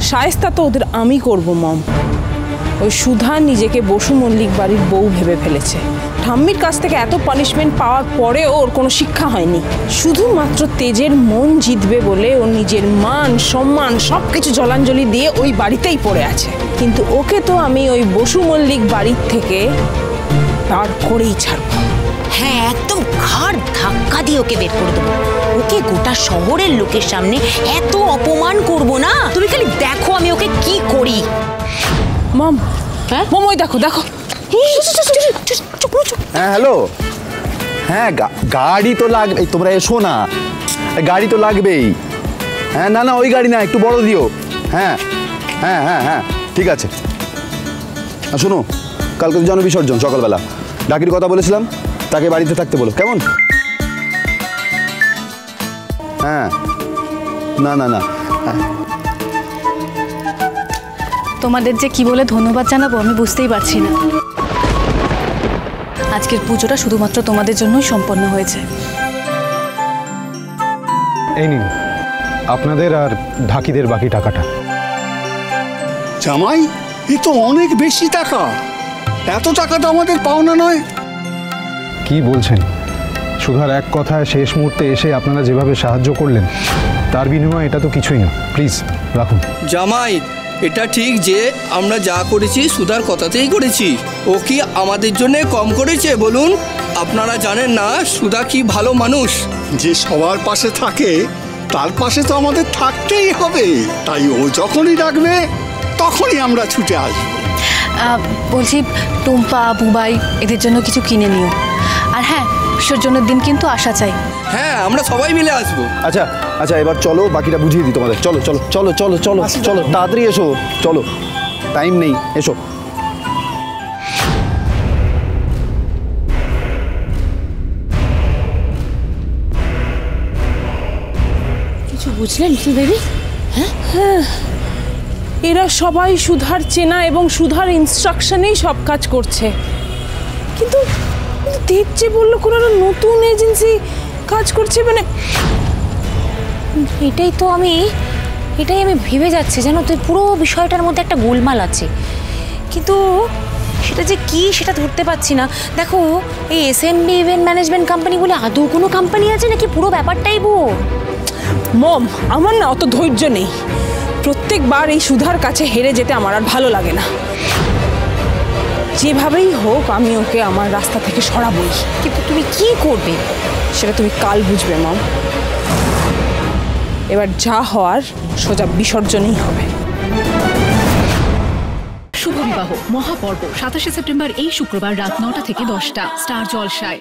শায়েস্তা তো ওদের আমি করব মম। ওই সুধা নিজেকে বসু মল্লিক বাড়ির বউ ভেবে ফেলেছে। ঠাম্মির কাছ থেকে এত পানিশমেন্ট পাওয়ার পরেও ওর কোনো শিক্ষা হয়নি। শুধুমাত্র তেজের মন জিতবে বলে ও নিজের মান সম্মান সবকিছু জলাঞ্জলি দিয়ে ওই বাড়িতেই পড়ে আছে। কিন্তু ওকে তো আমি ওই বসু মল্লিক বাড়ির থেকে বার করেই ছাড়ব। হ্যাঁ, একদম ঘাড় ধাক্কা দিয়ে ওকে বের করে দেবো। ওকে গোটা শহরের লোকের সামনে এত অপমান করব না, তুমি খালি দেখো আমি ওকে কি করি। মম, হ্যাঁ মম, ওই দেখো দেখো। হ্যাঁ হ্যালো, হ্যাঁ গাড়ি তো লাগবে, তোমরা এসো না, গাড়ি তো লাগবেই। হ্যাঁ না না, ওই গাড়ি না, একটু বড় দিও। হ্যাঁ হ্যাঁ হ্যাঁ হ্যাঁ ঠিক আছে। শোনো, কালকে তো জন বিসর্জন সকালবেলা, ডাকির কথা বলেছিলাম, তাকে বাড়িতে থাকতে বলো, কেমন? হ্যাঁ না না না, তোমাদের যে কি বলে ধন্যবাদ জানাবো আমি বুঝতেই পারছি না। আজকের পুজোটা শুধুমাত্র তোমাদের জন্যই সম্পন্ন হয়েছে। এই নিন আপনাদের আর ঢাকিদের বাকি টাকাটা। জামাই, এ তো অনেক বেশি টাকা। এত টাকা তো আমাদের পাওনা নয়। কি বলছেন? সুধার এক কথায় শেষ মুহূর্তে এসে আপনারা যেভাবে সাহায্য করলেন তার বিনিময়ে এটা তো কিছুই না। প্লিজ রাখুন। জামাই, এটা ঠিক যে আমরা যা করেছি সুধার কথাতেই করেছি। ও কি আমাদের জন্য কম করেছে বলুন? আপনারা জানেন না সুধা কি ভালো মানুষ। যে সবার পাশে থাকে তার পাশে তো আমাদের থাকতেই হবে। তাই ও যখনই ডাকবে তখনই আমরা ছুটে আসবো। বলছি টুম্পা, বুবাই এদের জন্য কিছু কিনে নিও। আর হ্যাঁ, বিসর্জনের দিন কিন্তু আসা চাই। হ্যাঁ, আমরা সবাই মিলে আসবো। আচ্ছা আচ্ছা, এবার চলো, বাকিটা বুঝিয়ে দিই তোমাদের। চলো চলো চলো চলো চলো চলো, তাড়াতাড়ি এসো, চলো, টাইম নেই, এসো। কিছু বুঝলেন কি বেবি? হ্যাঁ হ্যাঁ, এরা সবাই সুধার চেনা এবং সুধার ইনস্ট্রাকশনেই সব কাজ করছে। কিন্তু তেজ যে বললো কোনো নতুন এজেন্সি কাজ করছে, মানে এটাই আমি ভেবে যাচ্ছি, জানো তো পুরো বিষয়টার মধ্যে একটা গোলমাল আছে, কিন্তু সেটা যে কি সেটা ধরতে পারছি না। দেখো, এই এসএমবি ইভেন্ট ম্যানেজমেন্ট কোম্পানি বলে আদৌ কোনো কোম্পানি আছে নাকি পুরো ব্যাপারটাই ভুয়ো? মম, আমার না অত ধৈর্য নেই। প্রত্যেকবার এই সুধার কাছে হেরে যেতে আমার আর ভালো লাগে না। যেভাবেই হোক আমি ওকে আমার রাস্তা থেকে সরাবই। কিন্তু তুমি কি করবে সেটা তুমি কাল বুঝবে মম। এবার যা হওয়ার সোজা বিসর্জনই হবে। শুভ বিবাহ মহাপর্ব 27 সেপ্টেম্বর এই শুক্রবার রাত 9টা থেকে 10টা স্টার জলসায়।